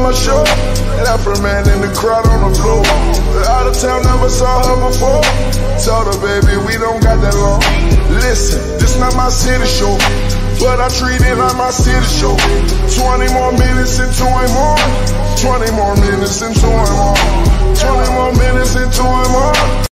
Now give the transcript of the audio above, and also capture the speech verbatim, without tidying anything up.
my show. Afro man in the crowd on the floor. Out of town, never saw her before. Told her, baby, we don't got that long. Listen, this not my city show, but I treat it like my city show. Twenty more minutes into a more. Twenty more minutes into a more. Twenty more minutes into a more.